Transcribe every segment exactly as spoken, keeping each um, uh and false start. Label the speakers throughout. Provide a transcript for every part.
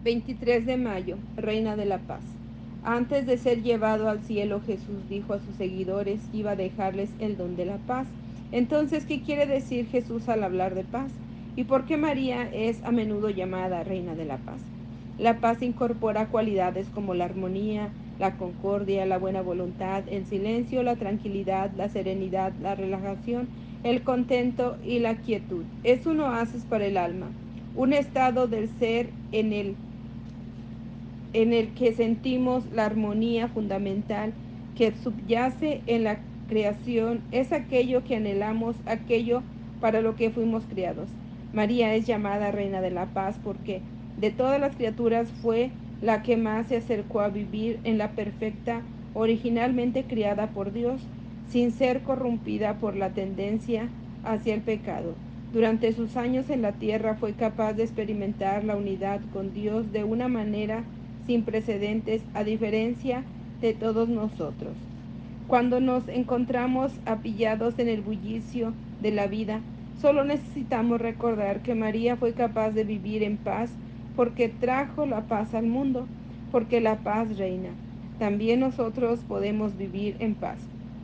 Speaker 1: veintitrés de mayo, Reina de la Paz. Antes de ser llevado al cielo, Jesús dijo a sus seguidores que iba a dejarles el don de la paz. Entonces, ¿qué quiere decir Jesús al hablar de paz? ¿Y por qué María es a menudo llamada Reina de la Paz? La paz incorpora cualidades como la armonía, la concordia, la buena voluntad, el silencio, la tranquilidad, la serenidad, la relajación, el contento y la quietud. Es un oasis para el alma, un estado del ser en el, en el que sentimos la armonía fundamental que subyace en la creación. Es aquello que anhelamos, aquello para lo que fuimos criados. María es llamada Reina de la Paz porque de todas las criaturas fue la que más se acercó a vivir en la perfecta, originalmente criada por Dios, sin ser corrompida por la tendencia hacia el pecado. Durante sus años en la tierra fue capaz de experimentar la unidad con Dios de una manera sin precedentes, a diferencia de todos nosotros. Cuando nos encontramos apillados en el bullicio de la vida, solo necesitamos recordar que María fue capaz de vivir en paz porque trajo la paz al mundo, porque la paz reina. También nosotros podemos vivir en paz.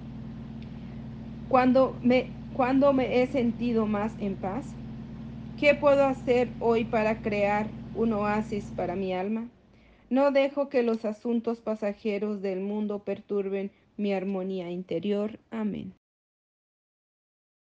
Speaker 1: Cuando me, cuando me he sentido más en paz, ¿qué puedo hacer hoy para crear un oasis para mi alma? No dejo que los asuntos pasajeros del mundo perturben mi armonía interior. Amén.